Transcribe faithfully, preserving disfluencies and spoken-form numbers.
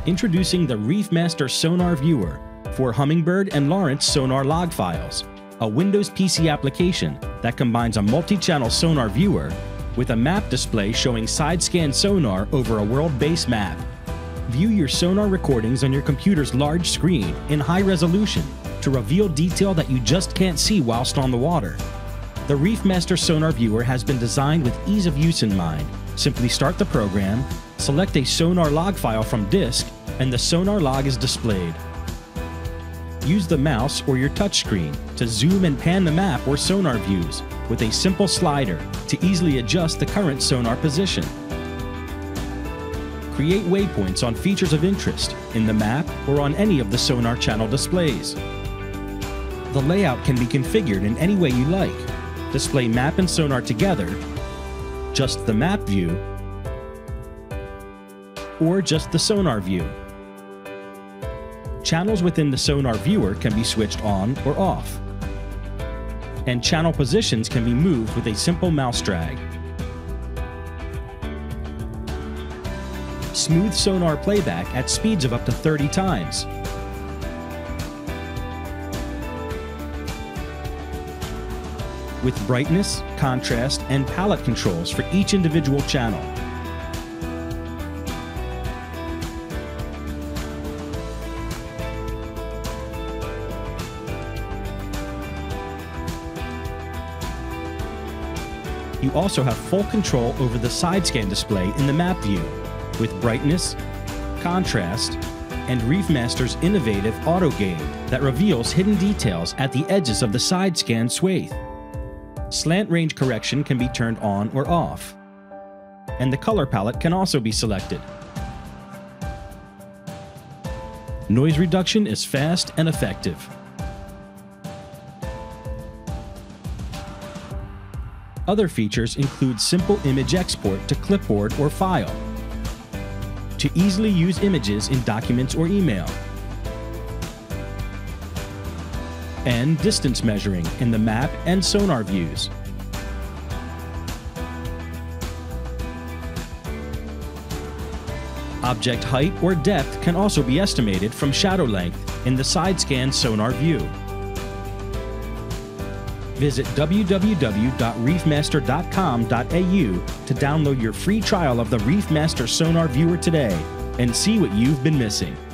Introducing the ReefMaster Sonar Viewer for Humminbird and Lowrance sonar log files, a Windows P C application that combines a multi-channel sonar viewer with a map display showing side-scan sonar over a world-based map. View your sonar recordings on your computer's large screen in high resolution to reveal detail that you just can't see whilst on the water. The ReefMaster Sonar Viewer has been designed with ease of use in mind. Simply start the program, select a sonar log file from disk, and the sonar log is displayed. Use the mouse or your touchscreen to zoom and pan the map or sonar views with a simple slider to easily adjust the current sonar position. Create waypoints on features of interest in the map or on any of the sonar channel displays. The layout can be configured in any way you like. Display map and sonar together, just the map view, or just the sonar view. Channels within the sonar viewer can be switched on or off, and channel positions can be moved with a simple mouse drag. Smooth sonar playback at speeds of up to thirty times. With brightness, contrast, and palette controls for each individual channel. You also have full control over the side scan display in the map view, with brightness, contrast, and ReefMaster's innovative auto gain that reveals hidden details at the edges of the side scan swathe. Slant range correction can be turned on or off, and the color palette can also be selected. Noise reduction is fast and effective. Other features include simple image export to clipboard or file, to easily use images in documents or email, and distance measuring in the map and sonar views. Object height or depth can also be estimated from shadow length in the side scan sonar view. Visit w w w dot reefmaster dot com dot a u to download your free trial of the ReefMaster Sonar Viewer today and see what you've been missing.